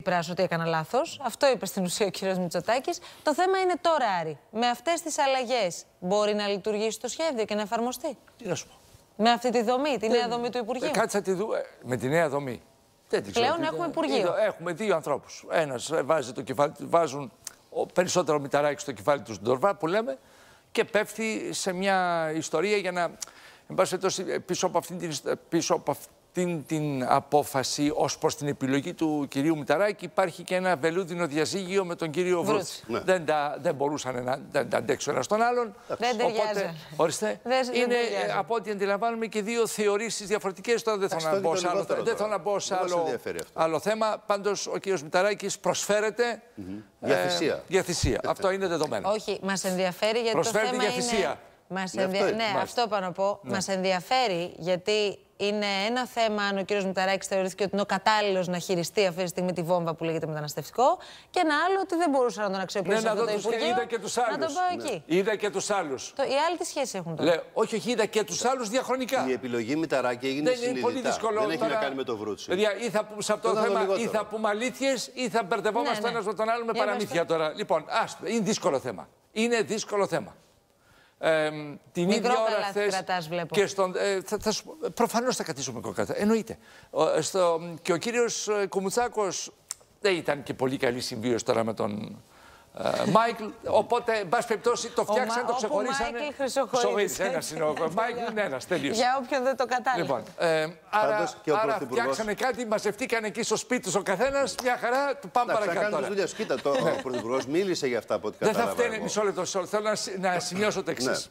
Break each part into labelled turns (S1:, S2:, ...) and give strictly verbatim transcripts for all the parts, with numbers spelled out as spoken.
S1: Τσίπρας ότι έκανα λάθος. Αυτό είπε στην ουσία ο κύριος Μητσοτάκης. Το θέμα είναι τώρα, Άρη, με αυτές τις αλλαγές μπορεί να λειτουργήσει το σχέδιο και να εφαρμοστεί?
S2: Τι να σου πω.
S1: Με αυτή τη δομή, τη νέα δομή του Υπουργείου.
S2: Κάτσε τη δου... με τη νέα δομή. Δεν την
S1: Πλέον
S2: ξέρω,
S1: έχουμε Υπουργείο.
S2: Έχουμε δύο ανθρώπους. Ένας βάζει το κεφάλι, βάζουν περισσότερο Μηταράκη στο κεφάλι του Ντορβά που λέμε και πέφτει σε μια ιστορία για να. Εν πάση περιπτώσει, πίσω από αυτήν την, πίσω από αυτήν την απόφαση ως προς την επιλογή του κυρίου Μηταράκη υπάρχει και ένα βελούδινο διαζύγιο με τον κύριο Βρούτση. Ναι. Δεν, τα, δεν μπορούσαν να δεν τα αντέξουν ένα τον άλλον.
S1: Δεν ταιριάζει.
S2: Ορίστε. Δεν, είναι δεν από ό,τι αντιλαμβάνουμε και δύο θεωρήσεις διαφορετικές. Τώρα δεν θέλω να μπω σε άλλο, δεν θέλω να μπω σε άλλο, άλλο θέμα. Πάντως ο κύριος Μηταράκης προσφέρεται
S3: mm-hmm. ε, για θυσία.
S2: Για θυσία. Αυτό είναι δεδομένο.
S1: Όχι, μας ενδιαφέρει γιατί
S2: προσφέρεται
S1: το θέμα
S2: για θυσία.
S1: είναι... Μας ναι, ενδια... αυτό, ναι αυτό πάω να πω. Ναι. Μας ενδιαφέρει γιατί είναι ένα θέμα αν ο κύριος Μηταράκης θεωρήθηκε ότι είναι ο κατάλληλος να χειριστεί αυτή τη στιγμή τη βόμβα που λέγεται μεταναστευτικό και ένα άλλο ότι δεν μπορούσε να τον αξιοποιήσει
S2: ναι,
S1: αυτό
S2: το
S1: Υπουργείο.
S2: Είδα και τους άλλους.
S1: Να τον πάω
S2: ναι.
S1: εκεί.
S2: Είδα και τους άλλους.
S1: Το, οι άλλοι τι σχέση έχουν τώρα?
S2: Λέω, όχι, όχι, είδα και τους άλλους διαχρονικά.
S3: Η επιλογή Μηταράκη έγινε
S2: δεν
S3: συνειδητά.
S2: Είναι πολύ δύσκολο,
S3: δεν έχει
S2: τώρα...
S3: να κάνει με το Βρούτση.
S2: Παιδιά, ή θα πούμε σε αυτό το θέμα, ή θα πούμε αλήθειες, ή θα μπερδευόμαστε ναι, ναι. ένας με τον άλλο με παραμύθια τώρα. Λοιπόν, άστο, είναι δύσκολο θέμα. Είναι δύσκολο θέμα. Ε, την
S1: Μικρό
S2: ίδια ώρα χθες
S1: κρατάς, βλέπω.
S2: Και στον, ε, θα, θα, προφανώς θα κατήσουμε κοκκάτα, εννοείται. Ο, στο, και ο κύριος Κουμουτσάκος δεν ήταν και πολύ καλή συμβίωση τώρα με τον uh, Μάικλ, οπότε, εν πάση περιπτώσει, το φτιάξαν, το ξεχωρίσανε.
S1: Ο Μάικλ Χρυσοχοίδης.
S2: Ένας είναι ο Μάικλ, είναι ένας, τελείως.
S1: Για όποιον δεν το κατάλαβε.
S2: Λοιπόν, ε, άρα, άρα φτιάξανε κάτι, μαζευτήκαν εκεί στο σπίτι τους ο καθένας, μια χαρά, του πάμε παρακάτω.
S3: Θα κάνουν δουλειές. Κοίτα, το, ο Πρωθυπουργός μίλησε για αυτά από ό,τι κατάλαβα.
S2: Δεν θα φταίνει, μισό λεπτό, θέλω να, να σημειώσω το εξής.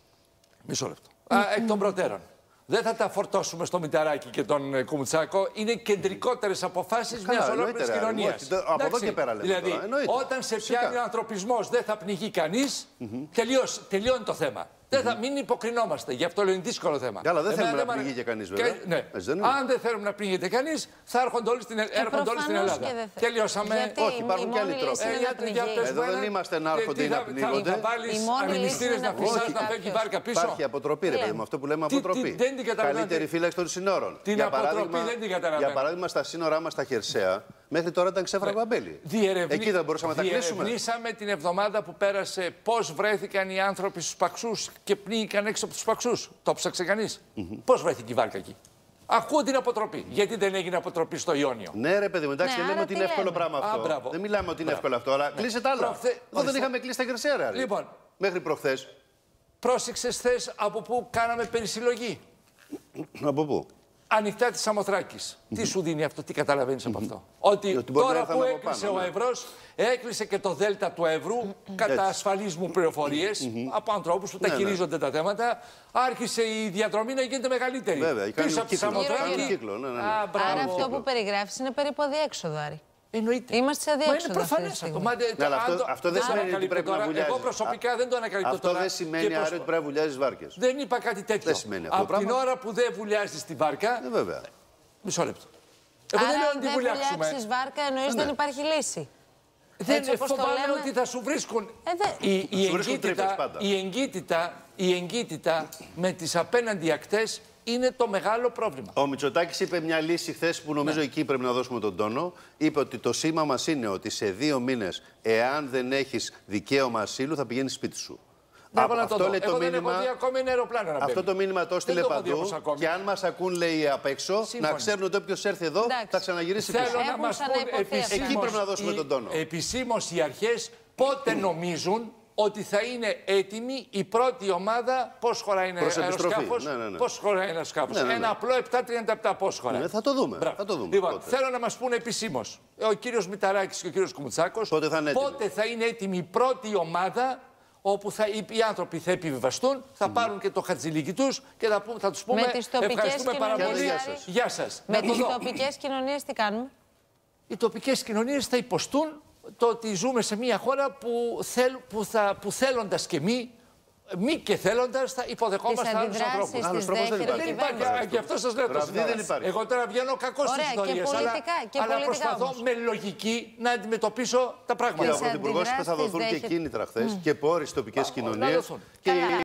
S2: Μισό λεπτό. Α, εκ των προτέρων. Δεν θα τα φορτώσουμε στο Μηταράκη και τον Κουμουτσάκο. Είναι κεντρικότερες αποφάσεις μιας ολόκληρης κοινωνίας.
S3: Από εδώ και πέρα λέμε.
S2: Δηλαδή,
S3: τώρα.
S2: όταν σε πιάνει ο ανθρωπισμός, δεν θα πνιγεί κανείς, mm-hmm. τελειώνει το θέμα. Δεν θα, μην υποκρινόμαστε, γι' αυτό λέω είναι δύσκολο θέμα.
S3: Καλά, δεν θέλουμε να πνιγεί και κανείς, βέβαια.
S2: Και, ναι. Αν δεν θέλουμε να πνίγεται κανείς, θα έρχονται όλοι στην, έρχονται όλοι στην Ελλάδα. Τελειώσαμε.
S1: Γιατί
S3: όχι, υπάρχουν και άλλοι τρόποι.
S2: Ε,
S3: Εδώ δεν είμαστε να έρχονται ή να πνίγονται.
S2: Θα βάλεις ανεμιστήρες να φυσάς να φεύγει η βάρκα πίσω.
S3: Υπάρχει αποτροπή, ρε παιδί μου, αυτό που λέμε αποτροπή. Καλύτερη φύλαξη των σύνορων.
S2: Την αποτροπή δεν την καταλαβαίνω.
S3: Για παράδειγμα, στα σύνορά μας τα χερσαία, μέχρι τώρα ήταν ξέφραγο αμπέλι. Εκεί δεν μπορούσαμε να τα κλείσουμε.
S2: Διερευνήσαμε την εβδομάδα που πέρασε πώς βρέθηκαν οι άνθρωποι στους Παξούς και πνίγηκαν έξω από τους Παξούς. Το ψάξε κανείς? Mm-hmm. Πώς βρέθηκε η βάρκα εκεί? Ακούω την αποτροπή. Γιατί δεν έγινε αποτροπή στο Ιόνιο?
S3: Ναι, ρε παιδί μου, εντάξει, δεν λέμε ότι είναι εύκολο πράγμα αυτό.
S2: Α,
S3: δεν μιλάμε ότι είναι εύκολο αυτό, αλλά κλείσε τα άλλα. Εδώ δεν είχαμε κλείσει τα χερσαία, ρε.
S2: Λοιπόν,
S3: μέχρι προχθές.
S2: Πρόσεξες χθες από πού κάναμε περισυλλογή?
S3: Από πού?
S2: Ανοιχτά της Σαμοθράκης. Mm-hmm. Τι σου δίνει αυτό, τι καταλαβαίνεις από αυτό? Ότι, Ότι τώρα που έκλεισε πάνω, ο ναι. Ευρώς, έκλεισε και το Δέλτα του Εύρου, mm-hmm. κατά ασφαλείς μου πληροφορίες, mm-hmm. από ανθρώπους που ναι, τα χειρίζονται ναι. τα θέματα, άρχισε η διαδρομή να γίνεται μεγαλύτερη.
S3: Βέβαια,
S2: πίσω από τη Σαμοθράκη.
S3: Κύκλο, ναι, ναι, ναι.
S1: Α, άρα αυτό που περιγράφεις είναι περίπου αδιέξοδο, Άρη.
S2: Εννοείται.
S1: Είμαστε σε αδιέξοδο.
S2: Μα είναι προφανές αυτό.
S3: Ναι, αλλά αυτό, αυτό δεν σημαίνει ότι πρέπει να βουλιάζεις.
S2: Εγώ προσωπικά δεν το ανακαλύπτω
S3: αυτό
S2: τώρα.
S3: Αυτό δεν σημαίνει προσ... ότι πρέπει να βουλιάζεις βάρκες.
S2: Δεν είπα κάτι τέτοιο.
S3: Δεν σημαίνει αυτό.
S2: Από την ώρα που δεν βουλιάζεις τη βάρκα.
S3: Ναι, βέβαια.
S2: Μισό λεπτό. Εγώ
S1: άρα,
S2: δεν λέω
S1: αν
S2: να τη
S1: δεν βουλιάξεις βάρκα, εννοείς δεν υπάρχει λύση.
S2: Δεν φοβάμαι ότι θα σου βρίσκουν. Η εγκύτητα με τις απέναντι ακτές είναι το μεγάλο πρόβλημα.
S3: Ο Μητσοτάκης είπε μια λύση χθες που νομίζω ναι. εκεί πρέπει να δώσουμε τον τόνο. Είπε ότι το σήμα μας είναι ότι σε δύο μήνες, εάν δεν έχεις δικαίωμα ασύλου, θα πηγαίνεις σπίτι σου.
S2: Από αυτό το λέει το μήνυμα.
S3: Αυτό το μήνυμα το έστειλε παντού. Και αν μας ακούν, λέει απ' έξω, σύμφωνα. Να ξέρουν ότι όποιος έρθει εδώ εντάξει. θα ξαναγυρίσει πίσω.
S2: Θέλω να μας πούν επισήμως,
S3: εκεί πρέπει να δώσουμε τον τόνο.
S2: Επισήμως οι αρχές πότε νομίζουν ότι θα είναι έτοιμη η πρώτη ομάδα. Πώς χωράει ένα αεροσκάφος?
S3: Ναι, ναι, ναι.
S2: Πώς χωράει ένα σκάφος? Ναι, ναι, ναι. Ένα απλό επτά τριάντα επτά πώς χωράει?
S3: Ναι, θα το δούμε. Θα το δούμε
S2: λοιπόν, θέλω να μας πούνε επισήμως ο κύριος Μηταράκης και ο κύριος Κουμουτσάκος
S3: πότε θα είναι έτοιμη,
S2: πότε θα είναι έτοιμη η πρώτη ομάδα όπου θα, οι, οι άνθρωποι θα επιβιβαστούν, θα mm. πάρουν και το χατζηλίκι τους και θα, θα τους πούμε ευχαριστούμε πάρα πολύ. Γεια σας.
S1: Με τις τοπικές κοινωνίες τι κάνουμε?
S2: Οι τοπικές κοινωνίες θα υποστούν το ότι ζούμε σε μια χώρα που, θέλ, που, θα, που θέλοντας και μη, μη και θέλοντας θα υποδεχόμαστε άλλους ανθρώπους.
S3: Άλλος τρόπος δεν υπάρχει.
S2: Δεν υπάρχει. Γι' αυτό σας λέω το σήμερα. Εγώ τώρα βγαίνω κακός στις ιστορίες, αλλά, αλλά προσπαθώ όμως με λογική να αντιμετωπίσω τα πράγματα.
S3: Και ο Πρωθυπουργός είπε θα δοθούν και κίνητρα χθες και πόροι στις τοπικές κοινωνίες.